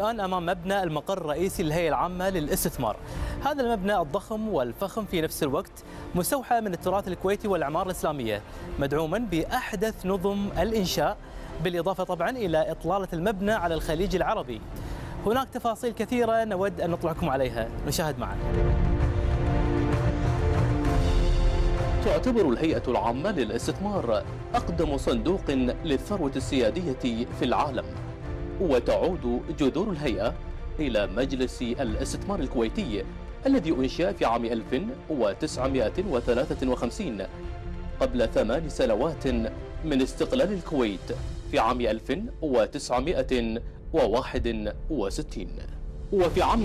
الآن أمام مبنى المقر الرئيسي للهيئة العامة للاستثمار. هذا المبنى الضخم والفخم في نفس الوقت مستوحى من التراث الكويتي والعمارة الإسلامية، مدعوما بأحدث نظم الإنشاء، بالإضافة طبعا إلى إطلالة المبنى على الخليج العربي. هناك تفاصيل كثيرة نود أن نطلعكم عليها، نشاهد معا. تعتبر الهيئة العامة للاستثمار أقدم صندوق للثروة السيادية في العالم، وتعود جذور الهيئة إلى مجلس الاستثمار الكويتي الذي أنشأ في عام 1953 قبل 8 سنوات من استقلال الكويت في عام 1961. وفي عام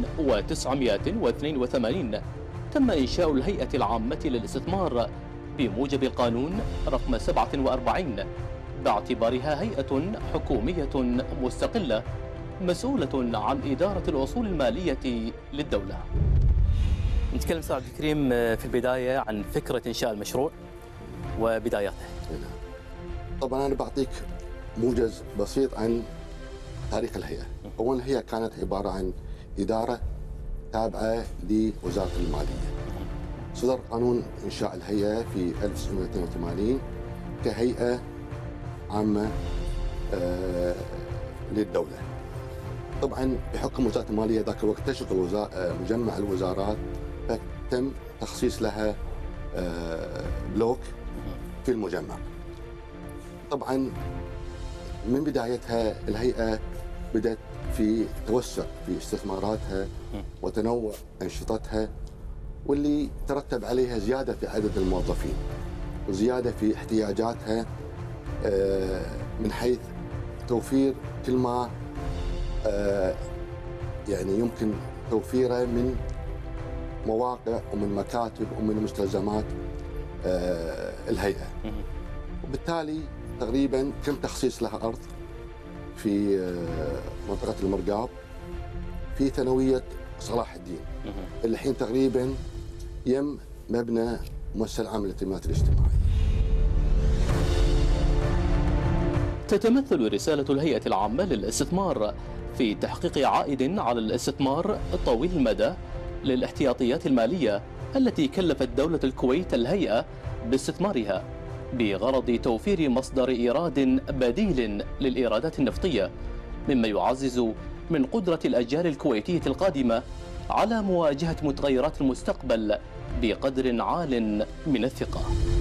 1982 تم إنشاء الهيئة العامة للاستثمار بموجب القانون رقم 47 باعتبارها هيئة حكومية مستقلة مسؤولة عن إدارة الأصول المالية للدولة. نتكلم أستاذ عبد الكريم في البداية عن فكرة إنشاء المشروع وبداياته. طبعا أنا بعطيك موجز بسيط عن تاريخ الهيئة. أولا الهيئة كانت عبارة عن إدارة تابعة لوزارة المالية. صدر قانون إنشاء الهيئة في 1982 كهيئة عامة للدولة. طبعا بحكم وزارة المالية ذاك الوقت تشغل مجمع الوزارات، فتم تخصيص لها بلوك في المجمع. طبعا من بدايتها الهيئة بدأت في توسع في استثماراتها وتنوع أنشطتها، واللي ترتب عليها زيادة في عدد الموظفين وزيادة في احتياجاتها من حيث توفير كل ما يعني يمكن توفيره من مواقع ومن مكاتب ومن مستلزمات الهيئة. وبالتالي تقريبا تم تخصيص لها أرض في منطقة المرقاب في ثانوية صلاح الدين، اللي الحين تقريبا يم مبنى مؤسسة العامة للخدمات الاجتماعية. تتمثل رسالة الهيئة العامة للاستثمار في تحقيق عائد على الاستثمار طويل المدى للاحتياطيات المالية التي كلفت دولة الكويت الهيئة باستثمارها بغرض توفير مصدر إيراد بديل للإيرادات النفطية، مما يعزز من قدرة الأجيال الكويتية القادمة على مواجهة متغيرات المستقبل بقدر عال من الثقة.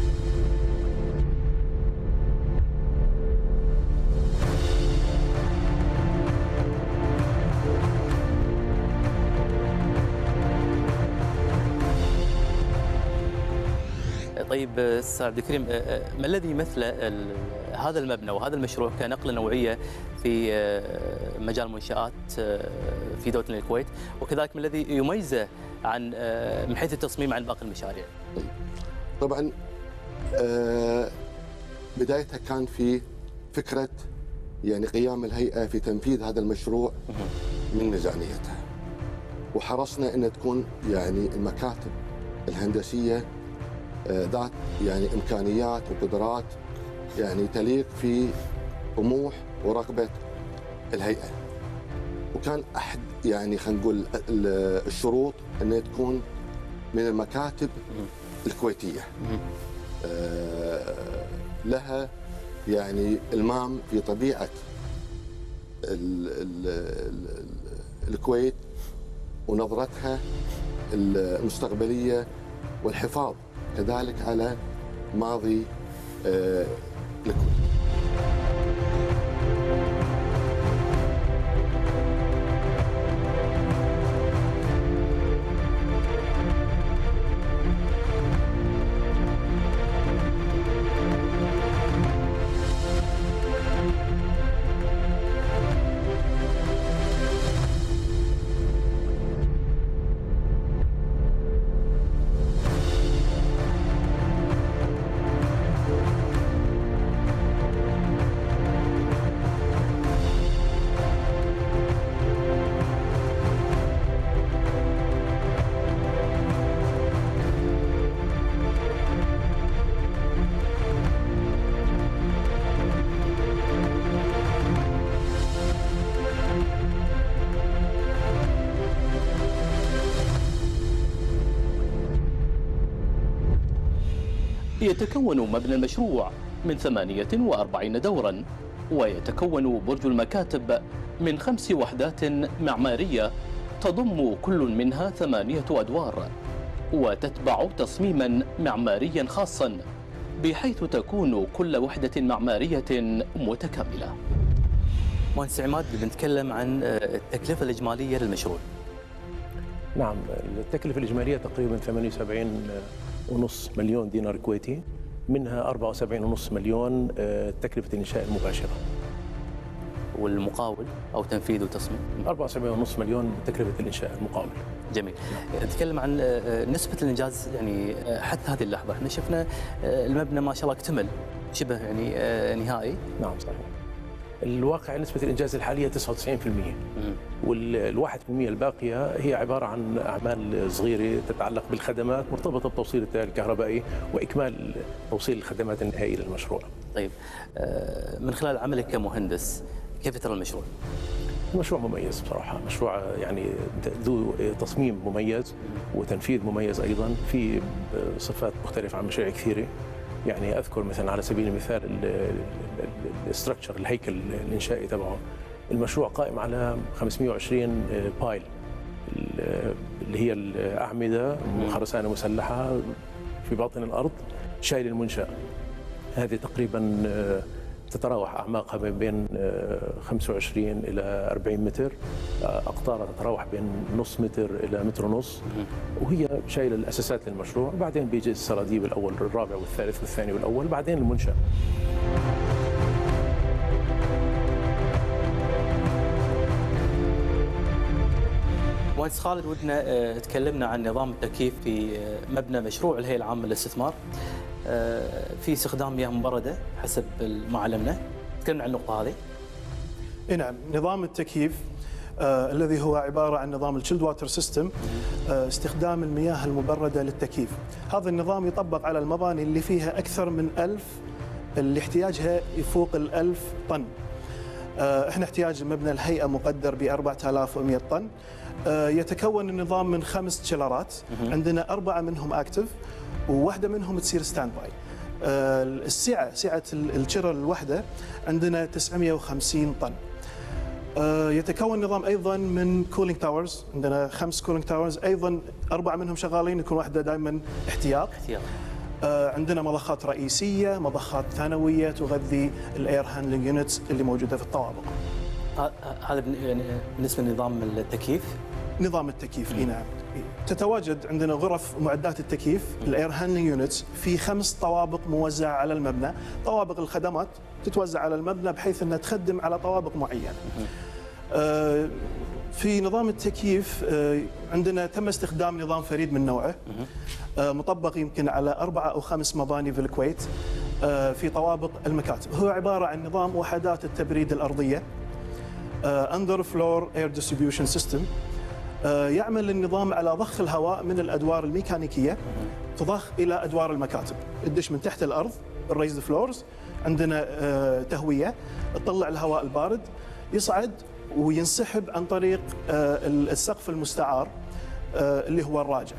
طيب استاذ عبد الكريم، ما الذي يمثل هذا المبنى وهذا المشروع كنقله نوعيه في مجال المنشآت في دوله الكويت، وكذلك ما الذي يميزه عن من حيث التصميم عن باقي المشاريع؟ طبعا بدايتها كان في فكره يعني قيام الهيئه في تنفيذ هذا المشروع من ميزانيتها، وحرصنا ان تكون يعني المكاتب الهندسيه ذات يعني امكانيات وقدرات يعني تليق في طموح ورغبه الهيئه. وكان احد يعني خلينا نقول الشروط انها تكون من المكاتب الكويتيه لها يعني المام في طبيعه الكويت ونظرتها المستقبليه والحفاظ كذلك على ماضي الكويت. يتكون مبنى المشروع من 48 دورا، ويتكون برج المكاتب من 5 وحدات معمارية تضم كل منها 8 أدوار، وتتبع تصميما معماريا خاصا بحيث تكون كل وحدة معمارية متكاملة. مهندس عماد، بنتكلم عن التكلفة الإجمالية للمشروع. نعم، التكلفة الإجمالية تقريبا 78.5 مليون دينار كويتي، منها 74.5 مليون تكلفة الإنشاء المباشرة. والمقاول أو تنفيذ وتصميم 74.5 مليون تكلفة الإنشاء المقاول. جميل. نتكلم عن نسبة الإنجاز، يعني حتى هذه اللحظة احنا شفنا المبنى ما شاء الله اكتمل شبه يعني نهائي. نعم صحيح. الواقع نسبة الإنجاز الحالية 99%، وال1% الباقية هي عبارة عن أعمال صغيرة تتعلق بالخدمات مرتبطة بتوصيل التيار الكهربائي وإكمال توصيل الخدمات النهائية للمشروع. طيب، من خلال عملك كمهندس كيف ترى المشروع؟ المشروع مميز بصراحة، مشروع يعني ذو تصميم مميز وتنفيذ مميز أيضا، في صفات مختلفة عن مشاريع كثيرة. يعني أذكر مثلا على سبيل المثال الاستراكشر، الهيكل الإنشائي تبعه. المشروع قائم على 520 بايل اللي هي الأعمدة خرسانة مسلحة في باطن الأرض شايل المنشأ. هذه تقريبا تتراوح أعماقها من بين 25 إلى 40 متر، أقطارها تتراوح بين نص متر إلى متر ونص، وهي شايلة الأساسات للمشروع. بعدين بيجي السراديب الأول والرابع والثالث والثاني والأول، بعدين المنشأ. مهندس خالد، ودنا تكلمنا عن نظام التكييف في مبنى مشروع الهيئة العامة للاستثمار في استخدام مياه مبردة حسب ما علمنا. تكلمنا عن النقطة هذه. نعم، نظام التكييف الذي هو عبارة عن نظام الشيلد واتر سيستم، استخدام المياه المبردة للتكييف. هذا النظام يطبق على المباني اللي فيها أكثر من 1000، اللي احتياجها يفوق 1000 طن. احنا احتياج مبنى الهيئة مقدر ب 4100 طن. يتكون النظام من 5 تشيلرات، عندنا 4 منهم اكتف وواحدة منهم تصير ستاند باي. سعة التشيلر الواحدة عندنا 950 طن. يتكون النظام ايضا من كولينج تاورز، عندنا 5 كولينج تاورز، ايضا 4 منهم شغالين، يكون واحدة دائما احتياط. عندنا مضخات رئيسية، مضخات ثانوية تغذي الاير هاندلنج يونتس اللي موجودة في الطوابق. هذا يعني بالنسبة لنظام التكييف. نظام التكييف نعم. تتواجد عندنا غرف معدات التكييف الاير هاندلنج يونتس في 5 طوابق موزعة على المبنى. طوابق الخدمات تتوزع على المبنى بحيث انها تخدم على طوابق معينة. في نظام التكييف عندنا تم استخدام نظام فريد من نوعه، مطبق يمكن على 4 أو 5 مباني في الكويت في طوابق المكاتب. هو عبارة عن نظام وحدات التبريد الأرضية Under Floor Air Distribution System. يعمل النظام على ضخ الهواء من الأدوار الميكانيكية، تضخ إلى أدوار المكاتب، تدش من تحت الأرض الريزد فلورز، عندنا تهوية تطلع الهواء البارد، يصعد وينسحب عن طريق السقف المستعار اللي هو الراجع.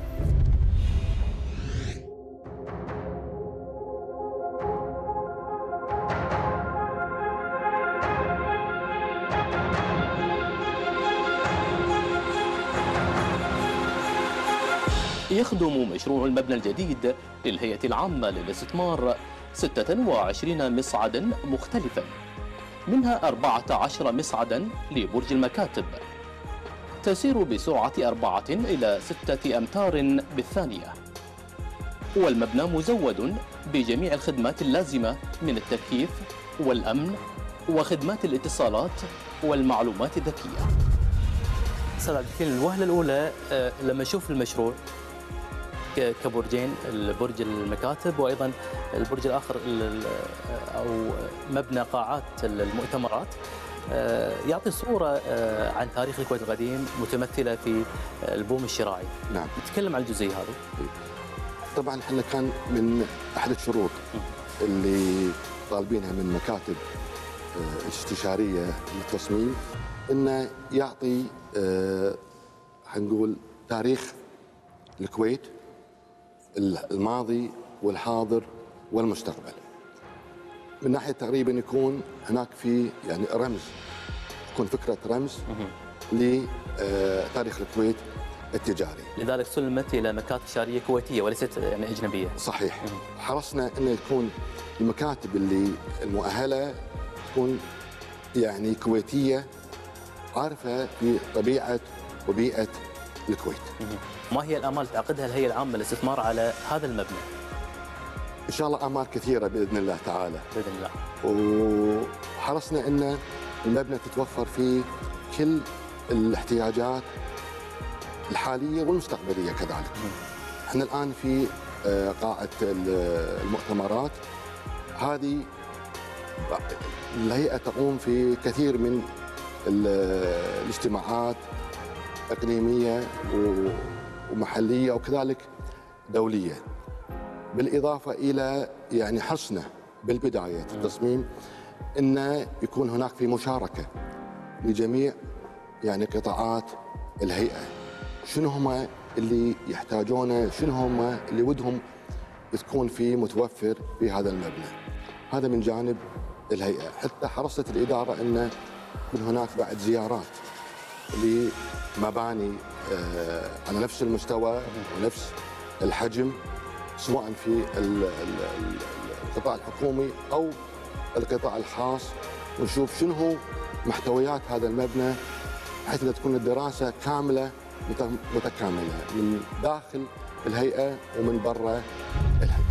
يخدم مشروع المبنى الجديد للهيئة العامة للاستثمار 26 مصعدا مختلفا، منها 14 مصعدا لبرج المكاتب تسير بسرعة 4 إلى 6 أمتار بالثانية. والمبنى مزود بجميع الخدمات اللازمة من التكييف والأمن وخدمات الاتصالات والمعلومات الذكية. أستاذ عبد الكريم، الوهلة الأولى لما أشوف المشروع كبرجين، البرج المكاتب وايضا البرج الاخر او مبنى قاعات المؤتمرات، يعطي صوره عن تاريخ الكويت القديم متمثله في البوم الشراعي. نعم. نتكلم عن الجزئيه هذه. طبعا احنا كان من احد الشروط اللي طالبينها من مكاتب استشاريه للتصميم انه يعطي هنقول تاريخ الكويت الماضي والحاضر والمستقبل. من ناحيه تقريبا يكون هناك في يعني رمز، تكون فكره رمز لتاريخ الكويت التجاري. لذلك سلمت الى مكاتب شاريه كويتيه وليست يعني اجنبيه. صحيح. حرصنا انه يكون المكاتب اللي المؤهله تكون يعني كويتيه، عارفه بطبيعه وبيئه الكويت. ما هي الامال تعقدها الهيئه العامه للاستثمار على هذا المبنى؟ ان شاء الله امال كثيره باذن الله تعالى. باذن الله. وحرصنا ان المبنى تتوفر فيه كل الاحتياجات الحاليه والمستقبليه كذلك. احنا الان في قاعه المؤتمرات، هذه الهيئه تقوم في كثير من الاجتماعات اقليميه ومحليه وكذلك دوليه. بالاضافه الى يعني حرصنا بالبدايه في التصميم انه يكون هناك في مشاركه لجميع يعني قطاعات الهيئه. شنو هم اللي يحتاجونه، شنو هم اللي ودهم تكون في متوفر في هذا المبنى. هذا من جانب الهيئه. حتى حرصت الاداره ان يكون هناك بعد زيارات لمباني على نفس المستوى ونفس الحجم، سواء في القطاع الحكومي او القطاع الخاص، ونشوف شنو هو محتويات هذا المبنى بحيث تكون الدراسه كامله متكامله من داخل الهيئه ومن برا الهيئه.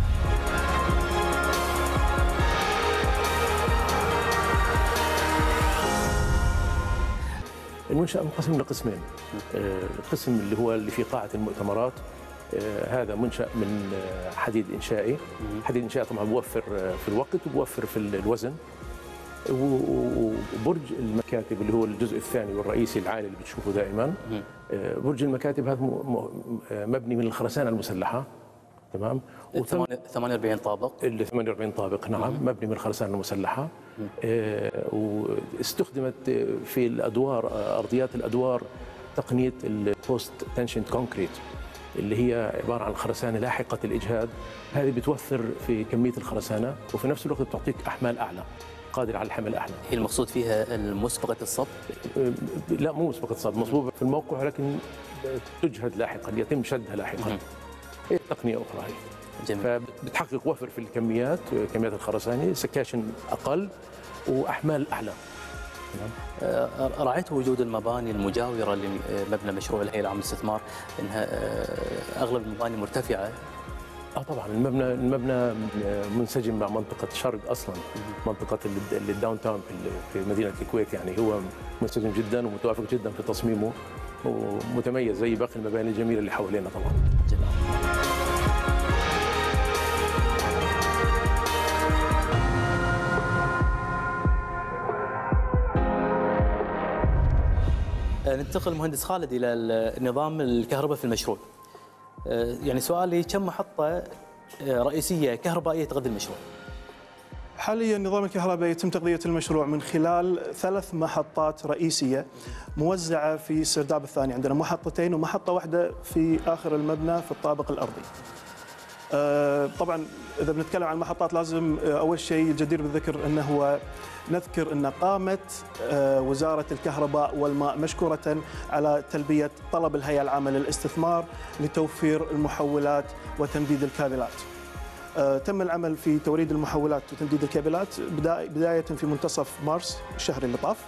المنشأ منقسم لقسمين. القسم اللي هو اللي في قاعة المؤتمرات، هذا منشأ من حديد إنشائي. حديد إنشائي طبعا بوفر في الوقت وبوفر في الوزن. وبرج المكاتب اللي هو الجزء الثاني والرئيسي العالي اللي بتشوفه دائما، برج المكاتب هذا مبني من الخرسانة المسلحة، تمام؟ 48 طابق. اللي 48 طابق، نعم، مبني من الخرسانة المسلحة. واستخدمت في الأدوار، أرضيات الأدوار، تقنية البوست تنشن كونكريت اللي هي عبارة عن خرسانة لاحقة الإجهاد. هذه بتوفر في كمية الخرسانة وفي نفس الوقت بتعطيك أحمال أعلى، قادر على الحمل أعلى. هي المقصود فيها مسبقة الصب؟ لا، مو مسبقة الصب، مصبوبة في الموقع لكن تجهد لاحقا، يتم شدها لاحقا. هي تقنية أخرى هي. جميل. فبتحقق وفر في الكميات، كميات الخرسانة، سكاشن أقل وأحمال أعلى. رأيت وجود المباني المجاورة لمبنى مشروع الهيئة العامة للاستثمار أنها أغلب المباني مرتفعة. طبعا المبنى منسجم مع منطقة شرق أصلا، منطقة الداون تاون في مدينة الكويت، يعني هو منسجم جدا ومتوافق جدا في تصميمه ومتميز زي باقي المباني الجميلة اللي حوالينا طبعا. جميل. ننتقل مهندس خالد الى نظام الكهرباء في المشروع. يعني سؤالي، كم محطه رئيسيه كهربائيه تغذي المشروع؟ حاليا نظام الكهرباء يتم تغذيه المشروع من خلال 3 محطات رئيسيه موزعه في السرداب الثاني. عندنا محطتين ومحطه واحده في اخر المبنى في الطابق الارضي. طبعا اذا بنتكلم عن المحطات لازم اول شيء الجدير بالذكر انه هو نذكر ان قامت وزاره الكهرباء والماء مشكوره على تلبيه طلب الهيئه العامه للاستثمار لتوفير المحولات وتمديد الكابلات. تم العمل في توريد المحولات وتمديد الكابلات بدايه في منتصف مارس الشهر اللي طاف.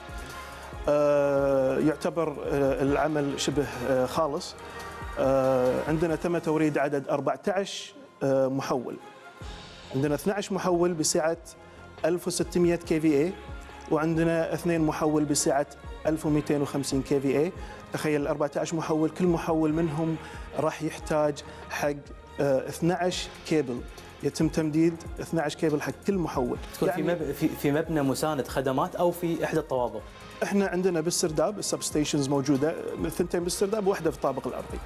يعتبر العمل شبه خالص. عندنا تم توريد عدد 14 محول. عندنا 12 محول بسعة 1600 كي وعندنا 2 محول بسعة 1250 كي. تخيل 14 محول، كل محول منهم راح يحتاج حق 12 كيبل، يتم تمديد 12 كيبل حق كل محول. تكون يعني في مبنى مساند خدمات او في احدى الطوابق؟ احنا عندنا بالسرداب السب ستيشنز موجوده، 2 بالسرداب وواحده في الطابق الارضي.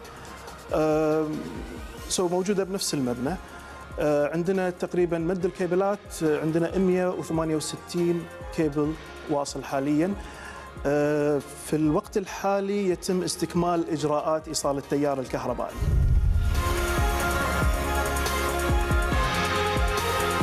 موجوده بنفس المبنى. عندنا تقريبا مد الكيبلات عندنا 168 كيبل واصل حاليا. في الوقت الحالي يتم استكمال اجراءات ايصال التيار الكهربائي.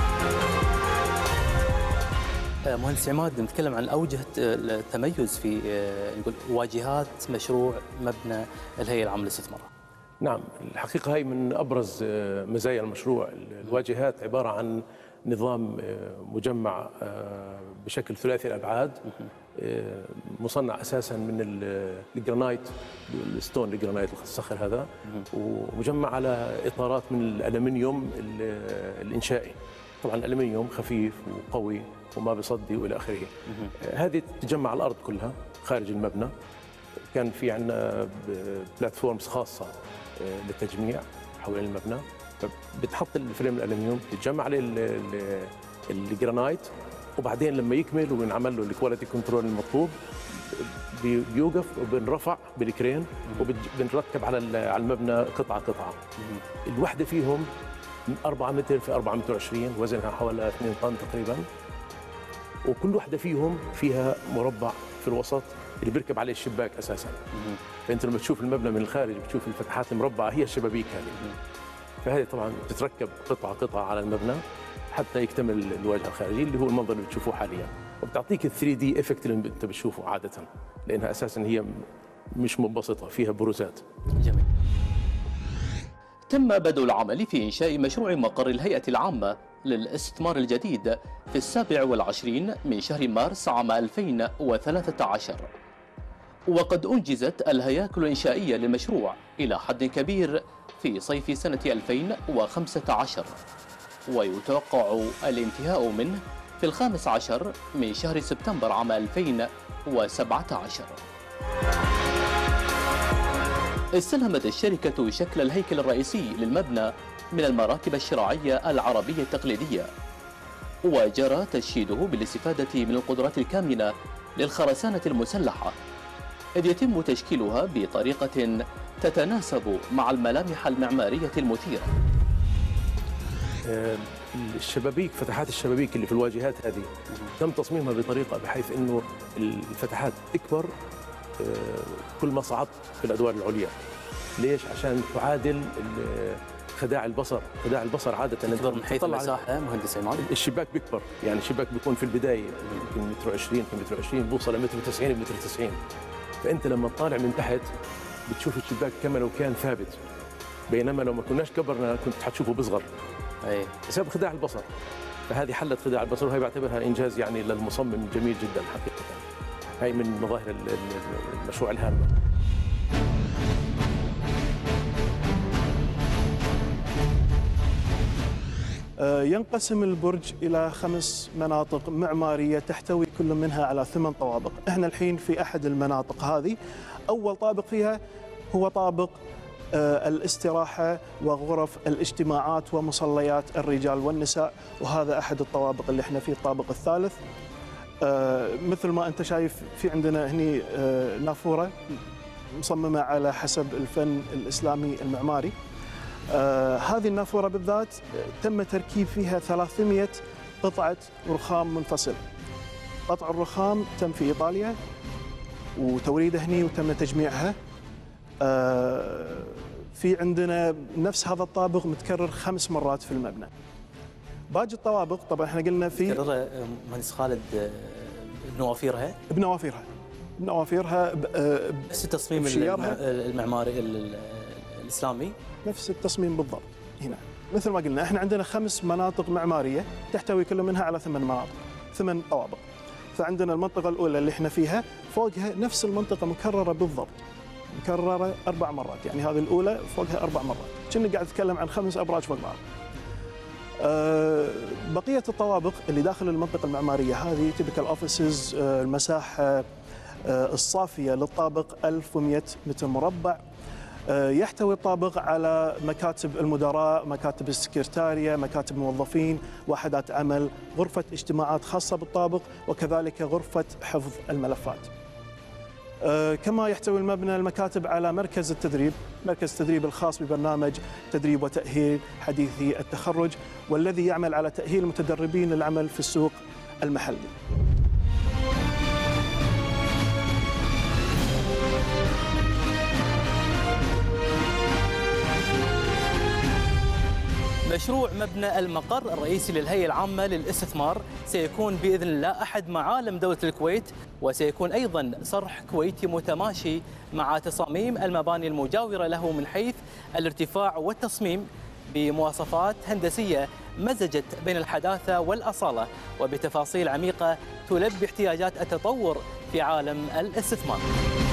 مهندس عماد، نتكلم عن أوجه التميز في نقول واجهات مشروع مبنى الهيئة العامة للاستثمار. نعم، الحقيقة هي من أبرز مزايا المشروع. الواجهات عبارة عن نظام مجمع بشكل ثلاثي الأبعاد، مصنع أساساً من الجرانايت، الستون الجرانايت الصخر هذا، ومجمع على إطارات من الألمنيوم الإنشائي. طبعاً الألمنيوم خفيف وقوي وما بيصدي وإلى آخره. هذه تجمع على الأرض كلها خارج المبنى. كان في عندنا بلاتفورمز خاصة للتجميع حول المبنى، فبتحط الفريم الألمنيوم، تتجمع عليه الجرانايت، وبعدين لما يكمل وينعمل له الكواليتي كنترول المطلوب بيوقف وبنرفع بالكرين وبنركب على المبنى قطعة قطعة. الوحدة فيهم 4 متر في 4 متر 20، وزنها حوالي 2 طن تقريبا، وكل وحدة فيهم فيها مربع في الوسط اللي بيركب عليه الشباك اساسا. فانت لما تشوف المبنى من الخارج بتشوف الفتحات المربعه هي الشبابيك هذه. فهذه طبعا بتتركب قطعه قطعه على المبنى حتى يكتمل الواجهه الخارجيه اللي هو المنظر اللي بتشوفوه حاليا، وبتعطيك ال 3 دي افكت اللي انت بتشوفه عاده، لانها اساسا هي مش منبسطه، فيها بروزات. جميل. تم بدء العمل في إنشاء مشروع مقر الهيئة العامة للاستثمار الجديد في 27 من شهر مارس عام 2013، وقد أنجزت الهياكل الإنشائية للمشروع إلى حد كبير في صيف سنة 2015، ويتوقع الانتهاء منه في 15 من شهر سبتمبر عام 2017. استلهمت الشركة شكل الهيكل الرئيسي للمبنى من المراكب الشراعية العربية التقليدية، وجرى تشييده بالاستفادة من القدرات الكامنة للخرسانة المسلحة، إذ يتم تشكيلها بطريقة تتناسب مع الملامح المعمارية المثيرة. الشبابيك، فتحات الشبابيك اللي في الواجهات هذه تم تصميمها بطريقة بحيث أنه الفتحات تكبر كل ما صعدت في الأدوار العليا. ليش؟ عشان تعادل خداع البصر. خداع البصر عادة تكبر من حيث المساحة مهندس عماد. الشباك بيكبر، يعني الشباك بيكون في البداية يمكن متر 20 في متر 20 بوصل لمتر 90 بمتر 90. فأنت لما تطالع من تحت بتشوف الشباك كما لو كان ثابت، بينما لو ما كناش كبرنا كنت حتشوفه بصغر. أي بسبب خداع البصر. فهذه حلت خداع البصر، وهي بعتبرها إنجاز يعني للمصمم جميل جدا حقيقة. هاي من مظاهر المشروع الهامة. ينقسم البرج إلى 5 مناطق معمارية تحتوي كل منها على 8 طوابق. احنا الحين في أحد المناطق هذه. أول طابق فيها هو طابق الاستراحة وغرف الاجتماعات ومصليات الرجال والنساء، وهذا أحد الطوابق اللي احنا فيه الطابق الثالث. مثل ما أنت شايف في عندنا هني نافورة مصممة على حسب الفن الإسلامي المعماري. هذه النافورة بالذات تم تركيب فيها 300 قطعة رخام منفصل. قطع الرخام تم في إيطاليا وتوريده هني وتم تجميعها. في عندنا نفس هذا الطابق متكرر 5 مرات في المبنى. باقي الطوابق طبعا احنا قلنا في متكررة مهندس خالد بنوافيرها نفس التصميم المعماري الإسلامي، نفس التصميم بالضبط. هنا مثل ما قلنا احنا عندنا 5 مناطق معمارية تحتوي كل منها على 8 مناطق، 8 طوابق. فعندنا المنطقة الأولى اللي احنا فيها فوقها نفس المنطقة مكررة بالضبط، مكررة 4 مرات، يعني هذه الأولى فوقها 4 مرات. كنا قاعد أتكلم عن 5 أبراج فوق بعض. بقية الطوابق اللي داخل المنطقة المعمارية هذه تيبيكال اوفيسز، المساحة الصافية للطابق 1100 متر مربع. يحتوي الطابق على مكاتب المدراء، مكاتب السكرتارية، مكاتب موظفين، وحدات عمل، غرفة اجتماعات خاصة بالطابق، وكذلك غرفة حفظ الملفات. كما يحتوي المبنى المكاتب على مركز التدريب، مركز التدريب الخاص ببرنامج تدريب وتأهيل حديثي التخرج، والذي يعمل على تأهيل المتدربين للعمل في السوق المحلي. مشروع مبنى المقر الرئيسي للهيئة العامة للاستثمار سيكون بإذن الله أحد معالم دولة الكويت، وسيكون أيضا صرح كويتي متماشي مع تصاميم المباني المجاورة له من حيث الارتفاع والتصميم، بمواصفات هندسية مزجت بين الحداثة والأصالة وبتفاصيل عميقة تلبي احتياجات التطور في عالم الاستثمار.